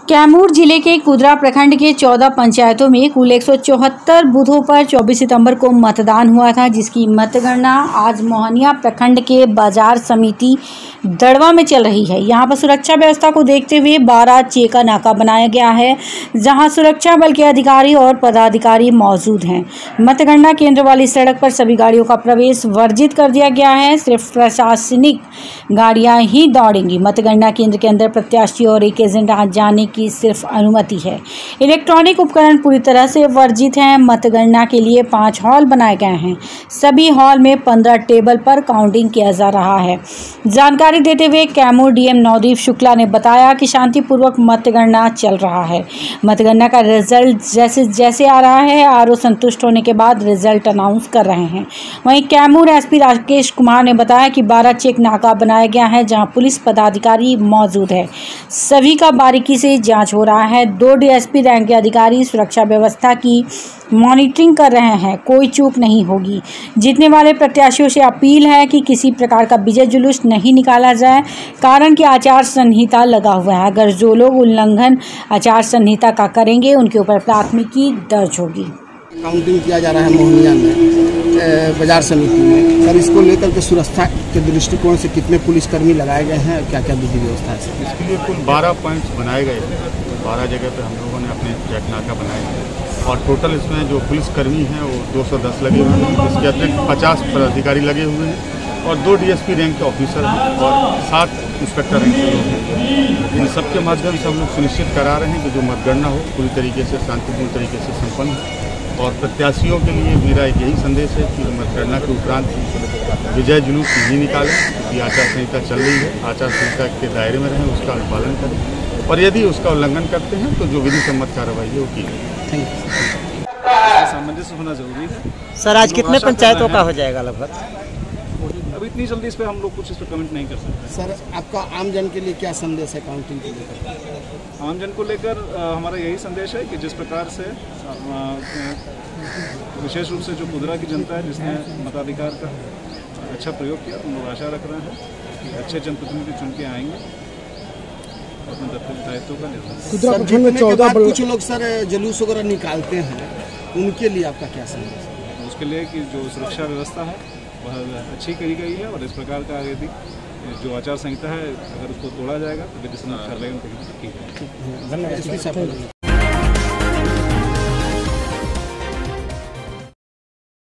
कैमूर जिले के कुदरा प्रखंड के 14 पंचायतों में कुल 174 बूथों पर 24 सितंबर को मतदान हुआ था, जिसकी मतगणना आज मोहनिया प्रखंड के बाजार समिति दड़वा में चल रही है। यहां पर सुरक्षा व्यवस्था को देखते हुए 12 चेका नाका बनाया गया है, जहां सुरक्षा बल के अधिकारी और पदाधिकारी मौजूद हैं। मतगणना केंद्र वाली सड़क पर सभी गाड़ियों का प्रवेश वर्जित कर दिया गया है। सिर्फ प्रशासनिक गाड़ियां ही दौड़ेंगी। मतगणना केंद्र के अंदर प्रत्याशी और एक एजेंट आ जाने की सिर्फ अनुमति है। इलेक्ट्रॉनिक उपकरण पूरी तरह से वर्जित हैं। मतगणना के लिए 5 हॉल बनाए गए हैं। सभी हॉल में 15 टेबल पर काउंटिंग किया जा रहा है। जानकारी देते हुए कैमूर डीएम नवदीप शुक्ला ने बताया कि शांतिपूर्वक मतगणना चल रहा है। मतगणना का रिजल्ट जैसे जैसे आ रहा है, आरओ संतुष्ट होने के बाद रिजल्ट अनाउंस कर रहे हैं। वहीं कैमूर एसपी राकेश कुमार ने बताया कि 12 चेक नाका बनाया गया है, जहां पुलिस पदाधिकारी मौजूद है। सभी का बारीकी से जांच हो रहा है। 2 डीएसपी रैंक के अधिकारी सुरक्षा व्यवस्था की मॉनिटरिंग कर रहे हैं। कोई चूक नहीं होगी। जीतने वाले प्रत्याशियों से अपील है कि किसी प्रकार का विजय जुलूस नहीं निकाला जाए, कारण कि आचार संहिता लगा हुआ है। अगर जो लोग उल्लंघन आचार संहिता का करेंगे, उनके ऊपर प्राथमिकी दर्ज होगी। काउंटिंग किया जा रहा है मोहनिया में बाजार समिति में। सर, इसको लेकर के सुरक्षा के दृष्टिकोण से कितने पुलिसकर्मी लगाए गए हैं, क्या क्या विधि व्यवस्था है? इसके लिए कुल 12 पॉइंट्स बनाए गए हैं। 12 जगह पर हम लोगों ने अपने चेक नाका बनाए हैं और टोटल इसमें जो पुलिसकर्मी हैं वो 210 लगे हुए हैं। इसके अतिरिक्त 50 पदाधिकारी लगे हुए हैं और 2 डीएसपी रैंक के ऑफिसर हैं और 7 इंस्पेक्टर रैंक के लोग हैं। इन सबके माध्यम से हम लोग सुनिश्चित करा रहे हैं कि जो मतगणना हो पूरी तरीके से शांतिपूर्ण तरीके से संपन्न हो। और प्रत्याशियों के लिए मेरा एक यही संदेश है कि मतगणना के उपरांत विजय जुलूस नहीं निकालें, क्योंकि आचार संहिता चल रही है। आचार संहिता के दायरे में रहें, उसका अनुपालन करें और यदि उसका उल्लंघन करते हैं तो जो विधि सम्मत कार्रवाई है वो की जाए। सामंजस्य होना जरूरी है। सर, आज कितने पंचायतों का हो जाएगा लगभग? अभी इतनी जल्दी इस पर हम लोग कुछ इस पर कमेंट नहीं कर सकते। सर, आपका आमजन के लिए क्या संदेश है काउंटिंग के लेकर? आमजन को लेकर हमारा यही संदेश है कि जिस प्रकार से विशेष रूप से जो कुदरा की जनता है जिसने मताधिकार का अच्छा प्रयोग किया, तो हम लोग आशा रख रहे हैं कि अच्छे जनप्रतिनिधि चुन के आएंगे अपने दायित्व का निर्वहन। कुछ लोग सर जुलूस वगैरह निकालते हैं, उनके लिए आपका क्या संदेश है? उसके लिए कि जो सुरक्षा व्यवस्था है वह अच्छी करी गई है और इस प्रकार का यदि जो आचार संहिता है अगर उसको तोड़ा जाएगा तो विधि सम्मत कार्रवाई की जाएगी। धन्यवाद।